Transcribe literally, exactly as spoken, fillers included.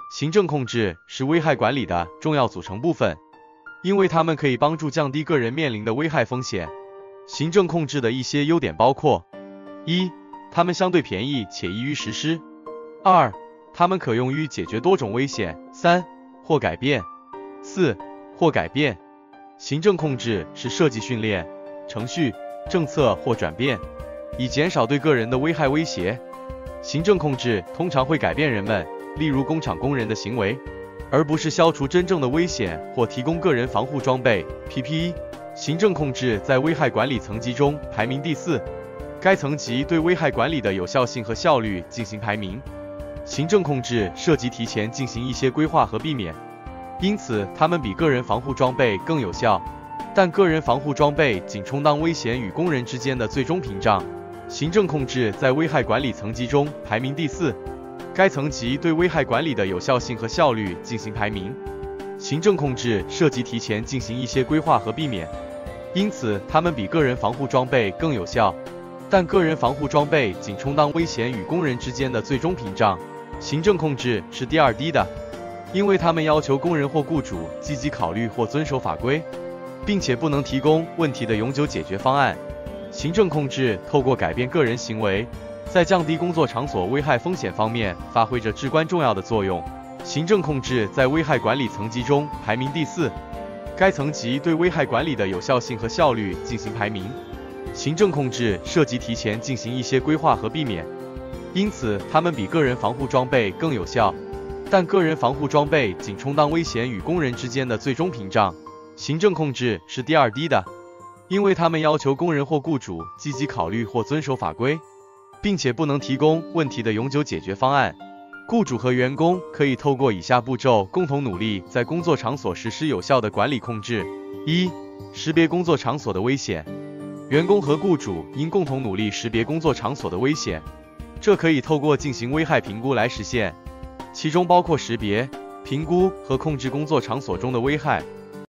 行政控制是危害管理的重要组成部分，因为它们可以帮助降低个人面临的危害风险。行政控制的一些优点包括：一、它们相对便宜且易于实施；二、它们可用于解决多种危险；三、或改变；四、或改变。行政控制是设计训练、程序、政策或转变，以减少对个人的危害威胁。行政控制通常会改变人们，例如工厂工人的行为，而不是消除真正的危险或提供个人防护装备 P P E。 行政控制在危害管理层级中排名第四，该层级对危害管理的有效性和效率进行排名。行政控制涉及提前进行一些规划和避免，因此它们比个人防护装备更有效，但个人防护装备仅充当危险与工人之间的最终屏障。行政控制在危害管理层级中排名第四，该层级对危害管理的有效性和效率进行排名。行政控制涉及提前进行一些规划和避免，因此它们比个人防护装备更有效，但个人防护装备仅充当危险与工人之间的最终屏障。行政控制是第二低的，因为它们要求工人或雇主积极考虑或遵守法规，并且不能提供问题的永久解决方案。行政控制透过改变个人行为，在降低工作场所危害风险方面发挥着至关重要的作用。行政控制在危害管理层级中排名第四，该层级对危害管理的有效性和效率进行排名。行政控制涉及提前进行一些规划和避免，因此它们比个人防护装备更有效，但个人防护装备仅充当危险与工人之间的最终屏障。行政控制是第二低的，因为它们要求工人或雇主积极考虑或遵守法规，并且不能提供问题的永久解决方案。雇主和员工可以透过以下步骤共同努力，在工作场所实施有效的管理控制。一、识别工作场所的危险。员工和雇主应共同努力识别工作场所的危险，这可以透过进行危害评估来实现，其中包括识别、评估和控制工作场所中的危害。